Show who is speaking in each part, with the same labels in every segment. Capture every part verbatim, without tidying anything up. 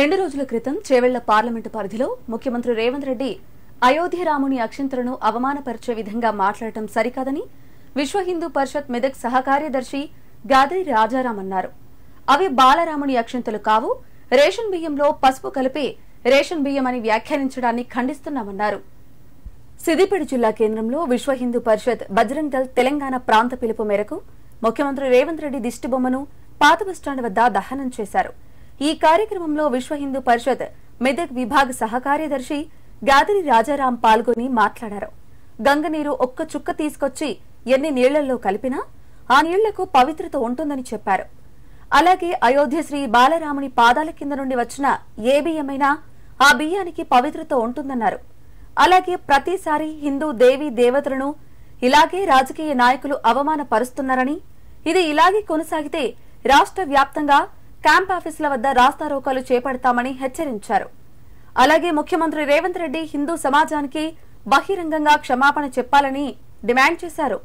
Speaker 1: రెండు రోజుల క్రితం చేవెళ్ల పార్లమెంటు పరిధిలో ముఖ్యమంత్రి రేవంత్ రెడ్డి అయోధ్య రాముని అక్షంతలను అవమానపరిచే విధంగా మాట్లాడటం సరికాదని విశ్వ హిందూ పరిషత్ మెదక్ సహకార్యదర్శి గాదరి రాజారాం అన్నారు. అవి బాలరాముని అక్షంతలు కావు, రేషన్ బియ్యంలో పసుపు కలిపి రేషన్ బియ్యం అని వ్యాఖ్యానించడాన్ని ఖండిస్తున్నామన్నారు. సిద్దిపేట జిల్లా కేంద్రంలో విశ్వ హిందూ పరిషత్ బజరంగ్ దళ్ తెలంగాణ ప్రాంత పిలుపు మేరకు ముఖ్యమంత్రి రేవంత్ రెడ్డి దిష్టిబొమ్మను పాత బస్టాండ్ వద్ద దహనం చేశారు. ఈ కార్యక్రమంలో విశ్వ హిందూ పరిషత్ మెదక్ విభాగ సహకార్యదర్శి గాదరి రాజారాం పాల్గొని మాట్లాడారు. గంగనీరు ఒక్క చుక్క తీసుకొచ్చి ఎన్ని నీళ్లలో కలిపినా ఆ నీళ్లకు పవిత్రత ఉంటుందని చెప్పారు. అలాగే అయోధ్య శ్రీ బాలరాముని పాదాల కింద నుండి వచ్చిన ఏ బియ్యమైనా ఆ బియ్యానికి పవిత్రత ఉంటుందన్నారు. అలాగే ప్రతిసారి హిందూ దేవీ దేవతలను ఇలాగే రాజకీయ నాయకులు అవమానపరుస్తున్నారని, ఇది ఇలాగే కొనసాగితే రాష్ట్ర వ్యాప్తంగా క్యాంప్ ఆఫీసుల వద్ద రాస్తారోకాలు చేపడతామని హెచ్చరించారు. అలాగే ముఖ్యమంత్రి రేవంత్ రెడ్డి హిందూ సమాజానికి బహిరంగంగా క్షమాపణ చెప్పాలని డిమాండ్ చేశారు.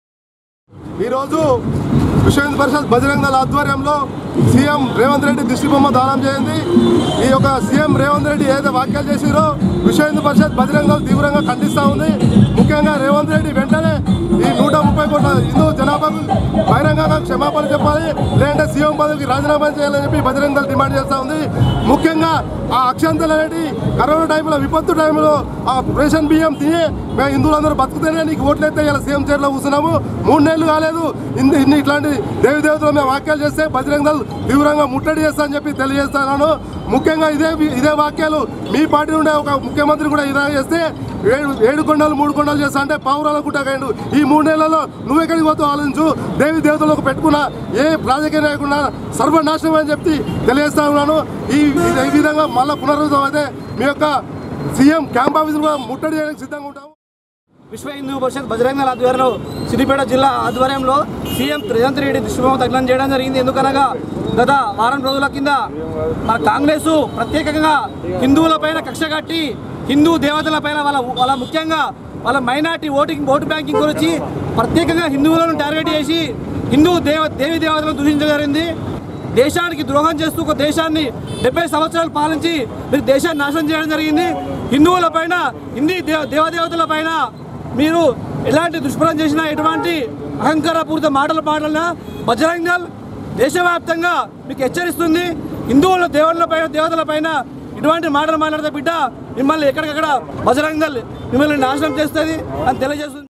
Speaker 2: ఈరోజు విశ్వ హిందూ పరిషత్ బజరంగ్ దళ్ ఆధ్వర్యంలో సీఎం రేవంత్ రెడ్డి దిష్టిబొమ్మ దానం చేయండి. ఈ యొక్క సీఎం రేవంత్ రెడ్డి ఏదైతే వ్యాఖ్యలు చేసిరో విశ్వ హిందూ పరిషత్ బజరంగ్ దళ్ తీవ్రంగా ఖండిస్తూ ఉంది. ముఖ్యంగా రేవంత్ రెడ్డి వెంటనే ఈ నూట ముప్పై కోట్ల హిందూ జనాభాకు బహిరంగంగా క్షమాపణ చెప్పాలి, లేదంటే సీఎం పదవికి రాజీనామా చేయాలని చెప్పి బజరంగ్ దళ్ డిమాండ్ చేస్తూ ఉంది. ముఖ్యంగా ఆ అక్షంతలు అనేవి కరోనా టైంలో విపత్తు టైంలో ఆ రేషన్ బియ్యం తిని మేము హిందువులందరూ బతుకుతేనే నీకు ఓట్లయితే ఇలా సీఎం చైర్లో కూర్చున్నాము. మూడు నెలలు కాలేదు ఇన్ని ఇన్ని ఇట్లాంటి దేవి దేవతలు మేము వాక్యాలు చేస్తే బజరంగ్ దళ్ తీవ్రంగా ముట్టడి చేస్తా అని చెప్పి తెలియజేస్తున్నాను. ముఖ్యంగా ఇదే ఇదే వాక్యాలు మీ పార్టీ ఉండే ఒక ముఖ్యమంత్రి కూడా ఇలా చేస్తే ఏడు ఏడు కొండలు మూడు కొండలు చేస్తా అంటే పావురాల గుట్టకండు. ఈ మూడు నెలల్లో నువ్వెక్కడికి పోతావు ఆలోచించు. దేవి దేవతలకు పెట్టుకున్న ఏ రాజకీయ నాయకున్నా సర్వనాశనం అని చెప్పి తెలియజేస్తా ఉన్నాను. ఈ ఈ విధంగా మళ్ళీ పునరుద్ధం అయితే మీ యొక్క సీఎం క్యాంప్ ఆఫీసులు కూడా ముట్టడి చేయడానికి సిద్ధంగా ఉంటాము.
Speaker 3: విశ్వ హిందూ పరిషత్ బజరంగ్ దళ్ ఆధ్వర్యంలో సిద్దిపేట జిల్లా ఆధ్వర్యంలో సీఎం రేవంత్ రెడ్డి దిష్టిబొమ్మ దగ్ధం చేయడం జరిగింది. ఎందుకనగా గత వారం రోజుల కింద మన కాంగ్రెస్ ప్రత్యేకంగా హిందువులపైన కక్ష కట్టి హిందూ దేవతలపైన వాళ్ళ వాళ్ళ ముఖ్యంగా వాళ్ళ మైనార్టీ ఓటింగ్ ఓటు బ్యాంకింగ్ గురించి ప్రత్యేకంగా హిందువులను టార్గెట్ చేసి హిందూ దేవ దేవి దేవతలను దూషించడం జరిగింది. దేశానికి ద్రోహం చేస్తూ ఒక దేశాన్ని డెబ్బై సంవత్సరాలు పాలించి మీరు దేశాన్ని నాశనం చేయడం జరిగింది. హిందువుల పైన హిందీ దేవ దేవదేవతల పైన మీరు ఎలాంటి దుష్ప్రచారం చేసినా ఎటువంటి అహంకారపూరిత మాటలు మాటలన్నా బజరంగ్ దళ్ దేశవ్యాప్తంగా మీకు హెచ్చరిస్తుంది. హిందువుల దేవుళ్ళ పైన దేవతల పైన ఇటువంటి మాటలు మాట్లాడితే బిడ్డ మిమ్మల్ని ఎక్కడికక్కడ బజరంగ్ దళ్ మిమ్మల్ని నాశనం చేస్తుంది అని తెలియజేస్తుంది.